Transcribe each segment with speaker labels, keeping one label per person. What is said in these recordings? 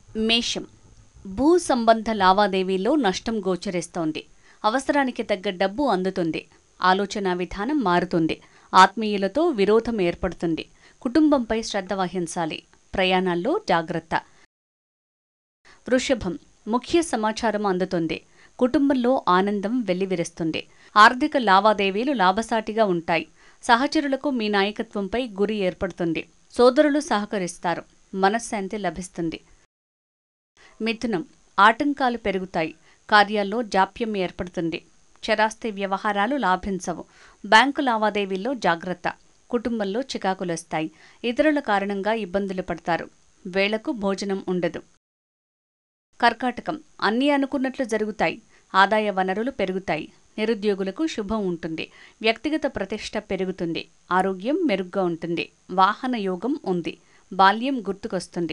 Speaker 1: మేషం భూ సంబంధ లావాదేవీల్లో నష్టం గోచరిస్తోంది. అవసరానికి తగ్గ డబ్బు అందుతుంది. ఆలోచనా విధానం మారుతుంది. ఆత్మీయులతో విరోధం ఏర్పడుతుంది. కుటుంబంపై శ్రద్ధ వహించాలి. ప్రయాణాల్లో జాగ్రత్త. వృషభం ముఖ్య సమాచారం అందుతుంది. కుటుంబంలో ఆనందం వెల్లివిరుస్తుంది. ఆర్థిక లావాదేవీలు లాభసాటిగా ఉంటాయి. సహచరులకు మీ నాయకత్వంపై గురి ఏర్పడుతుంది. సోదరులు సహకరిస్తారు. మనశ్శాంతి లభిస్తుంది. మిథునం ఆటంకాలు పెరుగుతాయి. కార్యాల్లో జాప్యం ఏర్పడుతుంది. చరాస్తి వ్యవహారాలు లాభించవు. బ్యాంకు లావాదేవీల్లో జాగ్రత్త. కుటుంబంలో చికాకులొస్తాయి. ఇతరుల కారణంగా ఇబ్బందులు పడతారు. వేళకు భోజనం ఉండదు. కర్కాటకం అన్నీ అనుకున్నట్లు జరుగుతాయి. ఆదాయ వనరులు పెరుగుతాయి. నిరుద్యోగులకు శుభం ఉంటుంది. వ్యక్తిగత ప్రతిష్ట పెరుగుతుంది. ఆరోగ్యం మెరుగ్గా ఉంటుంది. వాహన యోగం ఉంది. బాల్యం గుర్తుకొస్తుంది.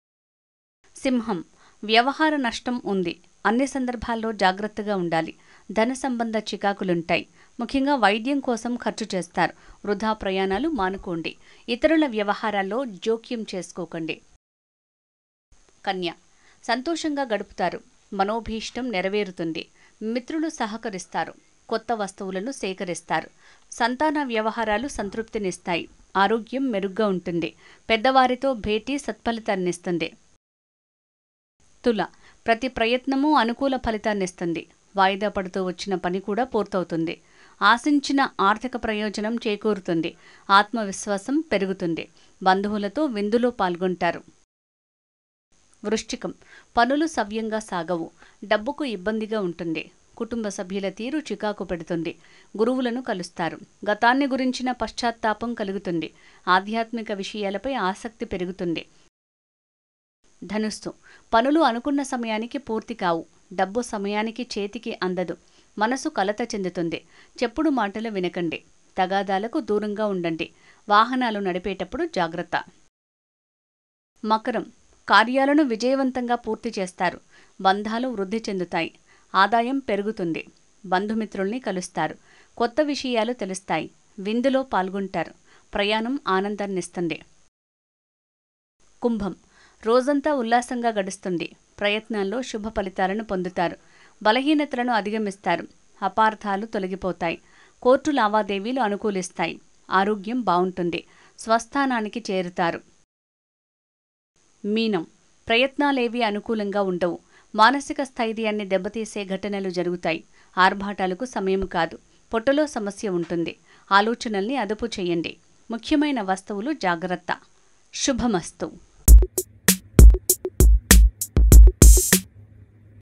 Speaker 1: సింహం వ్యవహార నష్టం ఉంది. అన్ని సందర్భాల్లో జాగ్రత్తగా ఉండాలి. ధన సంబంధ చికాకులుంటాయి. ముఖ్యంగా వైద్యం కోసం ఖర్చు చేస్తారు. వృధా ప్రయాణాలు మానుకోండి. ఇతరుల వ్యవహారాల్లో జోక్యం చేసుకోకండి. కన్య సంతోషంగా గడుపుతారు. మనోభీష్టం నెరవేరుతుంది. మిత్రులు సహకరిస్తారు. కొత్త వస్తువులను సేకరిస్తారు. సంతాన వ్యవహారాలు సంతృప్తినిస్తాయి. ఆరోగ్యం మెరుగ్గా ఉంటుంది. పెద్దవారితో భేటీ సత్ఫలితాన్నిస్తుంది. తుల ప్రతి ప్రయత్నమూ అనుకూల ఫలితాన్నిస్తుంది. వాయిదా పడుతూ వచ్చిన పని కూడా పూర్తవుతుంది. ఆశించిన ఆర్థిక ప్రయోజనం చేకూరుతుంది. ఆత్మవిశ్వాసం పెరుగుతుంది. బంధువులతో విందులో పాల్గొంటారు. వృశ్చికం పనులు సవ్యంగా సాగవు. డబ్బుకు ఇబ్బందిగా ఉంటుంది. కుటుంబ సభ్యుల తీరు చికాకు పెడుతుంది. గురువులను కలుస్తారు. గతాన్ని గురించిన పశ్చాత్తాపం కలుగుతుంది. ఆధ్యాత్మిక విషయాలపై ఆసక్తి పెరుగుతుంది. ధనుస్సు పనులు అనుకున్న సమయానికి పూర్తి కావు. డబ్బు సమయానికి చేతికి అందదు. మనసు కలత చెందుతుంది. చెప్పుడు మాటలు వినకండి. తగాదాలకు దూరంగా ఉండండి. వాహనాలు నడిపేటప్పుడు జాగ్రత్త. మకరం కార్యాలను విజయవంతంగా పూర్తి చేస్తారు. బంధాలు వృద్ధి చెందుతాయి. ఆదాయం పెరుగుతుంది. బంధుమిత్రుల్ని కలుస్తారు. కొత్త విషయాలు తెలుస్తాయి. విందులో పాల్గొంటారు. ప్రయాణం ఆనందాన్నిస్తుంది. కుంభం రోజంతా ఉల్లాసంగా గడుస్తుంది. ప్రయత్నాల్లో శుభ ఫలితాలను పొందుతారు. బలహీనతలను అధిగమిస్తారు. అపార్థాలు తొలగిపోతాయి. కోర్టు లావాదేవీలు అనుకూలిస్తాయి. ఆరోగ్యం బావుంటుంది. స్వస్థానానికి చేరుతారు. మీనం ప్రయత్నాలేవీ అనుకూలంగా ఉండవు. మానసిక స్థైర్యాన్ని దెబ్బతీసే ఘటనలు జరుగుతాయి. ఆర్భాటాలకు సమయం కాదు. పొట్టలో సమస్య ఉంటుంది. ఆలోచనల్ని అదుపు చేయండి. ముఖ్యమైన వస్తువులు జాగ్రత్త. శుభమస్తు.